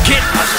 get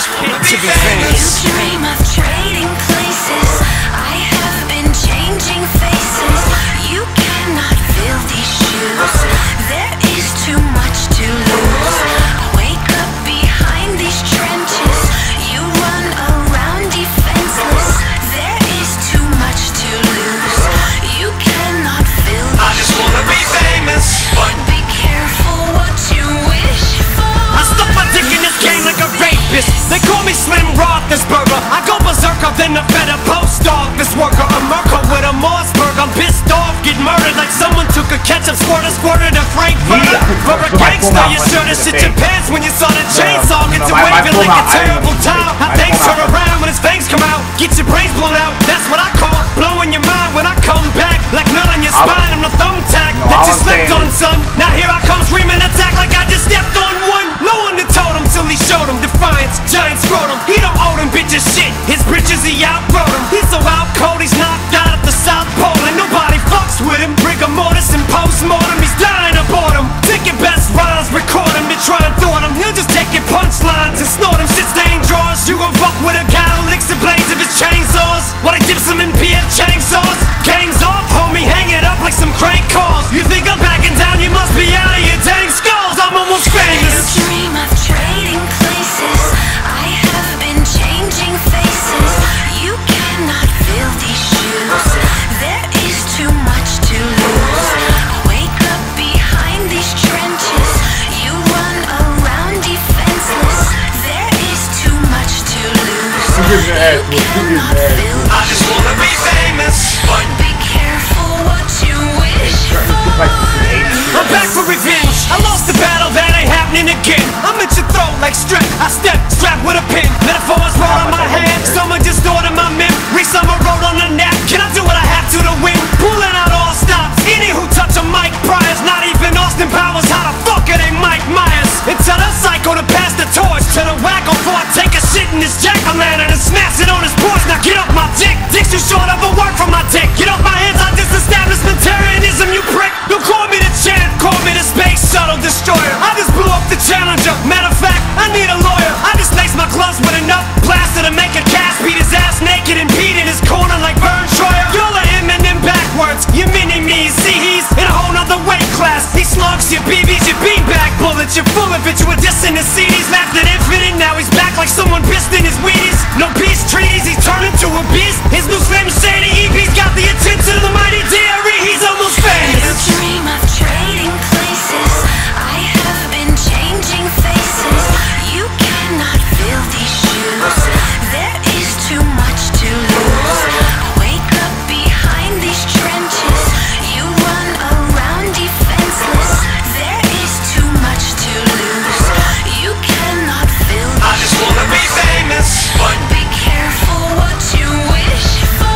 to be famous. You dream of trading places. I have been changing faces. You cannot fill these shoes. There is too much to lose. I wake up behind these trenches. You run around defenseless. There is too much to lose. You cannot fill these shoes. I just wanna be famous, but be careful what you wish for. I stuck my dick in this game like a rapist. They call me Slim Roethlisberger. I go berserker than a better post office worker. A Merkel with a Mossberg. I'm pissed off, get murdered like someone took a ketchup squirted a Frankfurter. For a gangster, you should've shit your pants when you saw the chainsaw. Get to waving like a terrible towel. How things turn around when his fangs come out. Get your brains blown out, that's what I call blowing your mind when I come back. Like nut on your spine, I'm the thumbtack that you slept on, son. Now here I come screaming attack like I just stepped on one. No one that told him till he showed him defiance. Giant scrotum, he don't owe them bitches shit. His britches, he outgrowed him. He's so out cold, he's knocked out at the South Pole, and nobody fucks with him. Rigor mortis and post-mortem, he's dying of boredom. Take your best rhymes, record him, then try and thwart him. He'll just take your punchlines and snort him. Shit stain drawers. You gon' fuck with a guy who licks the blades of his chainsaws while he dips them in PF chainsaws. Game's off, homie, hang it up like some crank calls. You think I'm backing down, you must be out of your dang skulls. I'm almost famous. You dream of trading places. I have been changing faces. You cannot fill these shoes. There is too much to lose. I wake up behind these trenches. You run around defenseless. There is too much to lose. You cannot fill I just wanna be famous, but be careful what you wish for. I'm back for revenge. I lost the battle, that ain't happening again. I'm at your throat like strip. I step strapped with a pin. Metaphors roll on my hand. Someone just ordered my memory. Someone wrote on a napkin. I do what I have to win. Pulling out all stops. Any who touch a mic priors. Not even Austin Powers. How the fuck it ain't Mike Myers? And tell the psycho to pass the torch to the wacko before I take a shit in this jack-o'-lantern and smash it on his porch. Now get off my dick. Dick's too short of a word from my dick. Get off my hands. I disestablishmentarianism, you prick. Don't call me the champ. Call me the space shuttle destroyer. I just blew up the Challenger. Matter of fact, I need a lawyer. I just lace my gloves with enough plaster to make a cast. Beat his ass naked and beat in his corner like Vern Troyer. You're like Eminem backwards. You mini-me. See, he's in a whole nother weight class. He slugs your BBs, your beanbag bullets. You're full of it. You were dissing the CDs. Laughed at Infinite. Now he's back like someone pissed in his Wheaties. No peace treaties. He's turned into a beast. His new Slim Shady EP's got the attention of the mighty DRE. He's almost famous. You dream of trading places. I have been changing faces. You cannot fill these shoes. There is too much to lose. I wake up behind these trenches. You run around defenseless. There is too much to lose. You cannot fill these shoes. I just wanna be famous, but be careful what you wish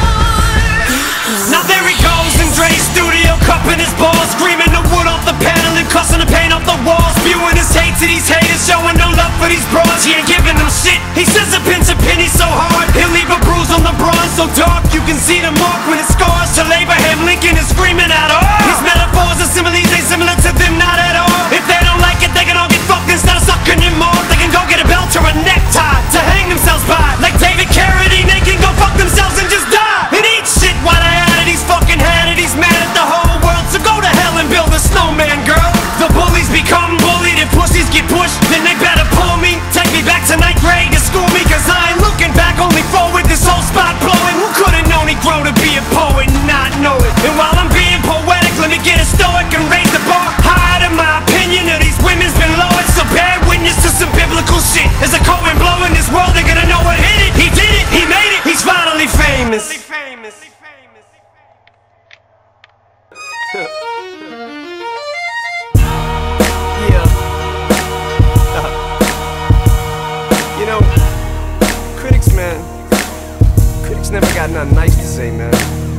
for. Now there he goes in Dre's studio, cupping his balls, screaming the wood off the panel and cussing the paint off the walls, spewing his hate to these haters, showing no love for these broads. He ain't giving them shit. He says a pinch of penny so hard, he'll leave a bruise on the bronze so dark you can see the mark when it scars. Till Abraham Lincoln is screaming out, oh! His metaphors and similes ain't similar to them, not at all. If they don't like it, they can all get fucked instead of sucking your mouth. They can go get a belt or a necktie to hang themselves by, like David Carradine. They can go fuck themselves and just die and eat shit while they at it. He's fucking had it. He's mad at the whole world, so go to hell and build a snowman, girl. The bullies become bullied and pussies get pushed. Then they better pull me, take me back to ninth grade to school me, cause I ain't looking back, only forward. This whole spot blowing. Who could've known he'd grow to be a poet and not know it? And while I'm being poetic, let me get a stoic and raise the bar higher. In my opinion of these women's been lowered, so bear witness to some biblical shit. As a cold wind blowing this world, they're gonna know what hit it. He did it, he made it, he's finally famous. Yeah. You know, critics, man, critics never got nothing nice to say, man.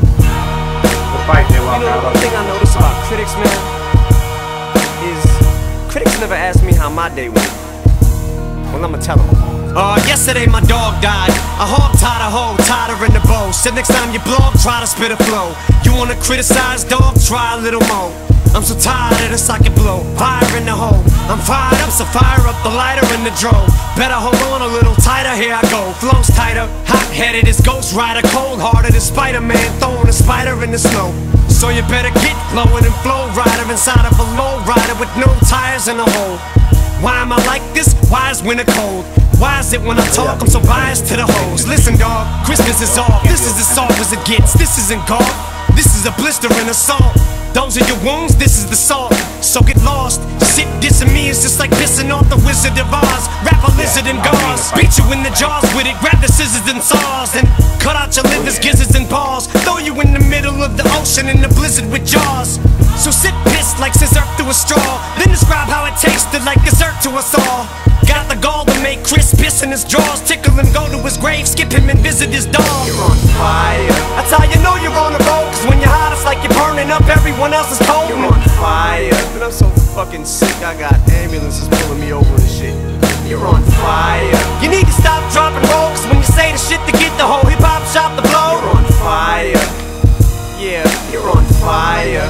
You know, one thing I notice about critics, man, is critics never ask me how my day went. Well, I'ma tell them. Yesterday my dog died. A hog tied a hoe, tied her in the bow. Said next time you blog, try to spit a flow. You wanna criticize, dog? Try a little more. I'm so tired of the socket blow, fire in the hole. I'm fired up, so fire up the lighter in the drone. Better hold on a little tighter, here I go. Flows tighter, hot-headed as Ghost Rider, cold-hearted as Spider-Man, throwing a spider in the snow. So you better get blowing and flow rider inside of a low rider with no tires in the hole. Why am I like this? Why is winter cold? Why is it when I talk I'm so biased to the hoes? Listen dog, Christmas is off. This is as soft as it gets. This isn't golf. This is a blister and assault. Those are your wounds, this is the salt. So get lost. Shit dissing me is just like pissing off the Wizard of Oz. Wrap a lizard in gauze, beat you in the jaws with it. Grab the scissors and saws and cut out your livers, gizzards and balls. Throw you in the middle of the ocean in the blizzard with jaws. So sit pissed like scissor through a straw, then describe how it tasted like dessert to us all. Got the gall to make Chris piss in his drawers, tickle him, go to his grave, skip him and visit his dog. You're on fire. That's how you know you're on the road, cause when you're hot it's like you're burning up everyone else's cold. You're on fire. But I'm so fucking sick, I got ambulances pulling me over and shit. You're on fire. You need to stop, drop and roll, cause when you say the shit to get the whole hip-hop shop to blow. You're on fire. Yeah, you're on fire.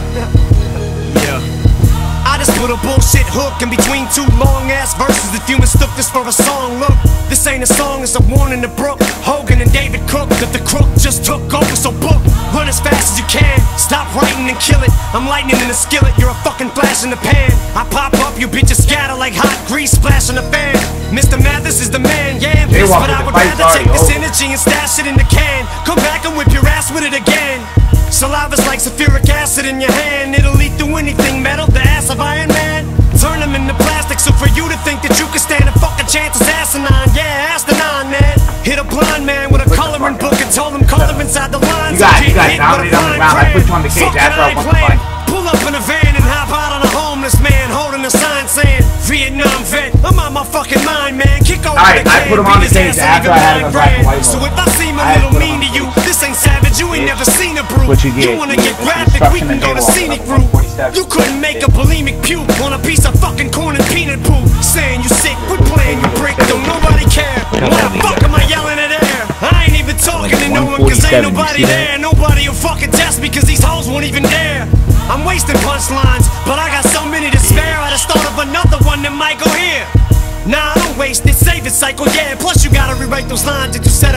Yeah. I just put a bullshit hook in between two long-ass verses. If you mistook this for a song, look, this ain't a song, it's a warning to Brooke, Hogan and David Cook, that the crook just took over, so book. Run as fast as you can, stop writing and kill it. I'm lightning in the skillet, you're a fucking flash in the pan. I pop up, you bitches scatter like hot grease splashing the fan. Mr. Mathis is the man, yeah, I'm pissed, but I would rather take this energy and stash it in the can. Come back and whip your ass with it again. Saliva's like sulfuric acid in your hand. It'll eat through anything, metal, the ass of Iron Man. Turn them into plastic, so for you to think that you can stand a fucking chance is asinine. Yeah, asinine, man. Hit a blind man with a coloring book and told him color inside the lines. You guys dominated on the ground. I put you on the cage after I won the fight. Pull up in a van and hop out on a homeless man holding a sign saying Vietnam vet. I'm on my fucking mind, man. Kick over the can. I put him on the cage after I had him fight. So if I seem a little mean to you, this ain't savage. You ain't never seen a brew. You wanna get graphic? We can go to scenic route. You couldn't make a bulimic puke on a piece of fucking corn and peanut poop. Saying you sick, quit playing you brick. Don't nobody care. Why the fuck am I yelling at air? I ain't even talking to no one cause ain't nobody there. Nobody will fucking test me cause these hoes won't even dare. I'm wasting punchlines, but I got so many to spare. I just thought of another one that might go here. Nah, I don't waste it, save it, cycle, yeah. Plus you gotta rewrite those lines that you said.